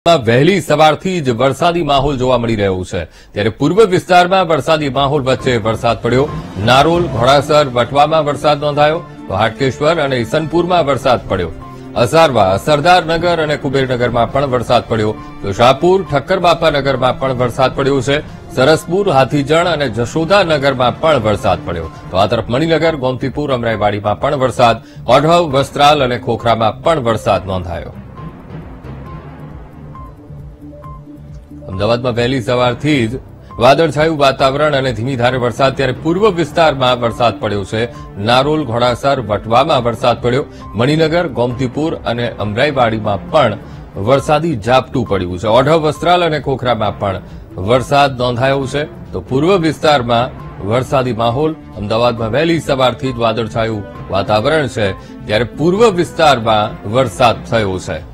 વહેલી સવારથી જ વરસાદી માહોલ જોવા મળી રહ્યો છે ત્યારે પૂર્વ વિસ્તારમાં વરસાદી માહોલ વચ્ચે વરસાદ પડ્યો। નારોલ, ઘોડાસર, વટવામાં વરસાદ નોંધાયો તો હાટકેશ્વર અને ઈસનપુરમાં વરસાદ પડ્યો। અસારવા, સરદારનગર અને કુબેરનગરમાં પણ વરસાદ પડ્યો તો શાહપુર, ઠક્કરબાપાનગરમાં પણ વરસાદ પડ્યો છે। સરસપુર, હાથીજણ અને જશોદાનગરમાં પણ વરસાદ પડ્યો તો આ તરફ મણિનગર, ગોમતીપુર, અમરાઈવાડીમાં પણ વરસાદ, ઓઢવ, વસ્ત્રાલ અને ખોખરામાં પણ વરસાદ નોંધાયો। અમદાવાદમાં વહેલી સવારથી જ વાદળછાયું વાતાવરણ અને ધીમી ધારે વરસાદ ત્યારે પૂર્વ વિસ્તારમાં વરસાદ પડ્યો છે। નારોલ, ઘોડાસર, વટવામાં વરસાદ પડ્યો। મણિનગર, ગોમતીપુર અને અમરાઈવાડીમાં પણ વરસાદી ઝાપટું પડ્યું છે। ઓઢવ, વસ્ત્રાલ અને ખોખરામાં પણ વરસાદ નોંધાયો છે તો પૂર્વ વિસ્તારમાં વરસાદી માહોલ। અમદાવાદમાં વહેલી સવારથી જ વાદળછાયું વાતાવરણ છે ત્યારે પૂર્વ વિસ્તારમાં વરસાદ થયો છે।